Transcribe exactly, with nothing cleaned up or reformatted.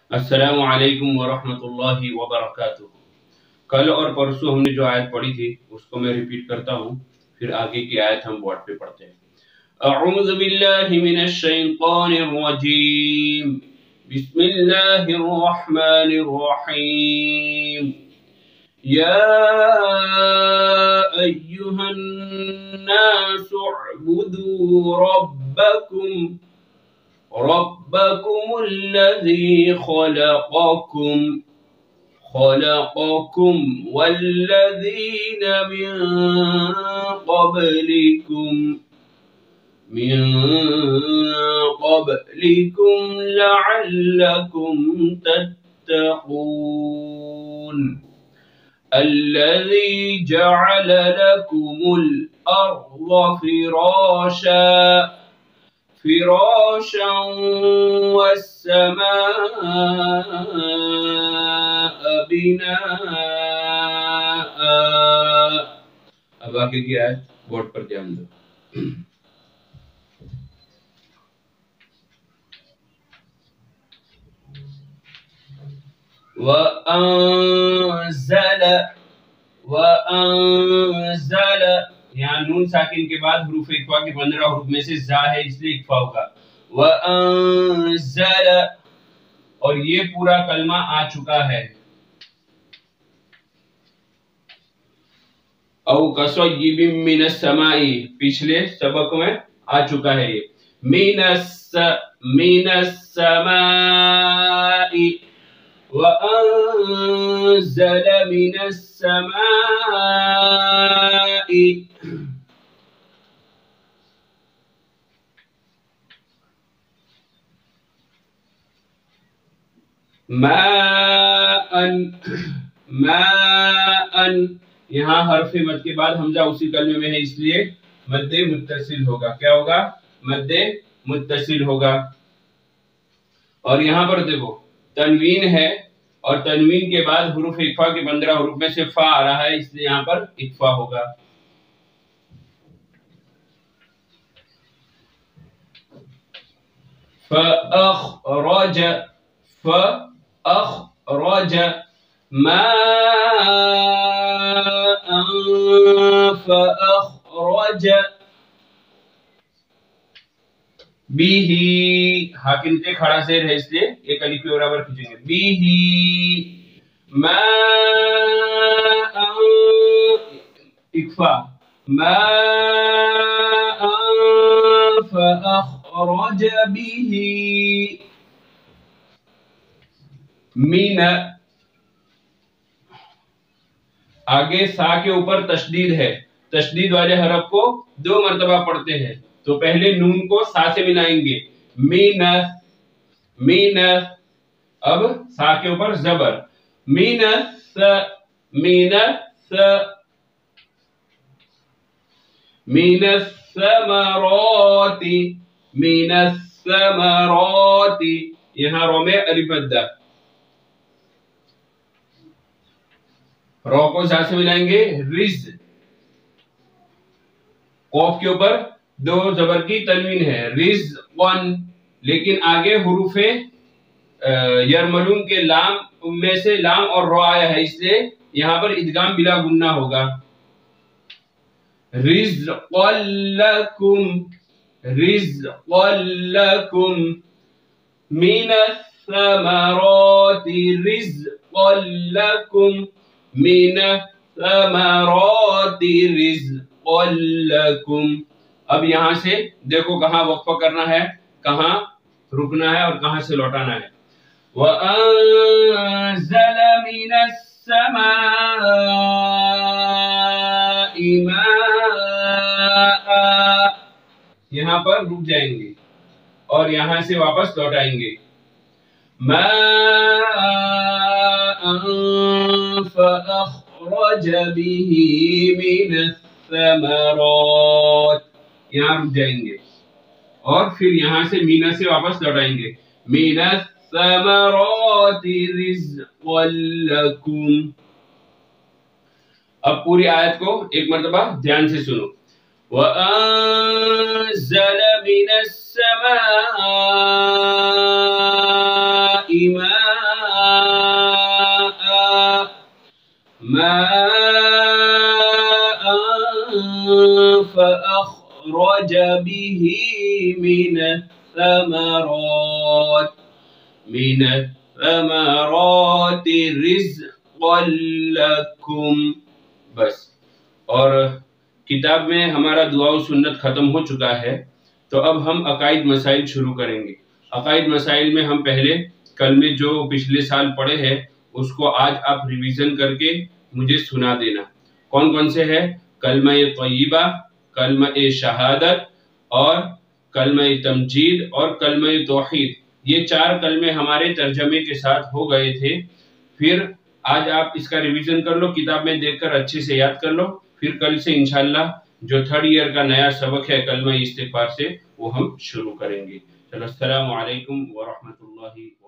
अस्सलामु अलैकुम वरहमतुल्लाहि वबरकातुहू। कल और परसों हमने जो आयत पढ़ी थी उसको मैं रिपीट करता हूँ, फिर आगे की आयत हम बोर्ड पे पढ़ते हैं। अऊज़ु बिल्लाहि मिनश शैतानिर रजीम, बिस्मिल्लाहिर रहमानिर रहीम। या अय्युहन नासु उअ्बुदू रब्बकुम रब्बकुमुल्लज़ी खलक़कुम खलक़कुम वल्लज़ीन मिन क़ब्लिकुम मिन क़ब्लिकुम लअल्लकुम तत्तक़ून। अल्लज़ी जअल लकुमुल अर्ज़ फ़िराशा फ़िराशा वस्समाअ बिनाअ। अब आगे की आयत बोर्ड पर ध्यान दो। वअंज़ल वअंज़ल, यहाँ नून साकिन के बाद हुरूफ इख्फा के पंद्रह हुरूफ में से जा है, इसलिए इख्फा होगा। वअंज़ल, और ये पूरा कलमा आ चुका है। औ कसय्यिबिम मिनस समाई, पिछले सबक में आ चुका है ये। मिनस मिनस समाई वअंज़ल मिनस समाई। माअन माअन, यहाँ हर्फ मद के बाद हमजा उसी कलमे में है, इसलिए मद्दे मुत्तसिल होगा। क्या होगा? मद्दे मुत्तसिल होगा। और यहाँ पर देखो तनवीन है, और तनवीन के बाद हुरूफ इख्फा के पंद्रह हुरूफ में से फा आ रहा है, इसलिए यहाँ पर इख्फा होगा। फ़अख़रज फ़अख़रज माअन फ़अख़रज बिही, हाकिम से खड़ा शेर है, इसलिए एक अलिफ के बराबर खींचेंगे। बिही माअन, इख्फा, माअन फ़अख़रज बिही मिन। आगे सा के ऊपर तशदीद है, तशदीद वाले हरफ को दो मर्तबा पढ़ते हैं, तो पहले नून को सा से मिलाएंगे, मीन मीन। अब सा के ऊपर जबर, मीन स मीन स मीन समराती मीन समराती। यहाँ रो में अलिफ मद्दा, रो को सा से मिलाएंगे, रिज। कौफ के ऊपर दो जबर की तनवीन है, रिज वन, लेकिन आगे हुरूफे यरमलून के लाम में से लाम और रो आया है, इसलिए यहाँ पर इदगाम बिला गुन्ना होगा। रिज़्क़ल्लकुम रिज़्क़ल्लकुम मिनस समराति रिज़्क़ल्लकुम मिनस समराति रिज़्क़ल्लकुम। अब यहाँ से देखो कहाँ वक्फा करना है, कहाँ रुकना है और कहाँ से लौटाना है। वअंज़ल मिनस समाई माआ, यहाँ पर रुक जाएंगे और यहाँ से वापस लौटाएंगे। माअन फ़अख़रज बिही मिनस समरात, यहाँ रुक जाएंगे और फिर यहाँ से मीना से वापस लौटाएंगे। मिनस समराति रिज़्क़ल्लकुम। अब पूरी आयत को एक मर्तबा ध्यान से सुनो। वअंज़ल मिनस समाई माअ ماء فأخرج به من الثمرات من الثمرات رزقا لكم. بس. اور کتاب میں ہمارا دعا و سنت ختم ہو چکا ہے، تو اب ہم عقائد مسائل شروع کریں گے. عقائد مسائل میں ہم پہلے کلمے جو پچھلے سال پڑھے ہیں اس کو آج آپ ریویژن کر کے مجھے سنا دینا. کون کون سے ہے؟ کلمہ طیبہ، کلمہ شہادت اور کلمہ تمجید اور کلمہ توحید. یہ چار کلمے ہمارے ترجمے کے ساتھ ہو گئے تھے. پھر آج آپ اس کا ریویژن کر لو، کتاب میں دیکھ کر اچھے سے یاد کر لو. پھر کل سے انشاءاللہ جو تھرڈ ایئر کا نیا سبق ہے کلمہ استغفار سے وہ ہم شروع کریں گے. چلو السلام علیکم ورحمۃ اللہ.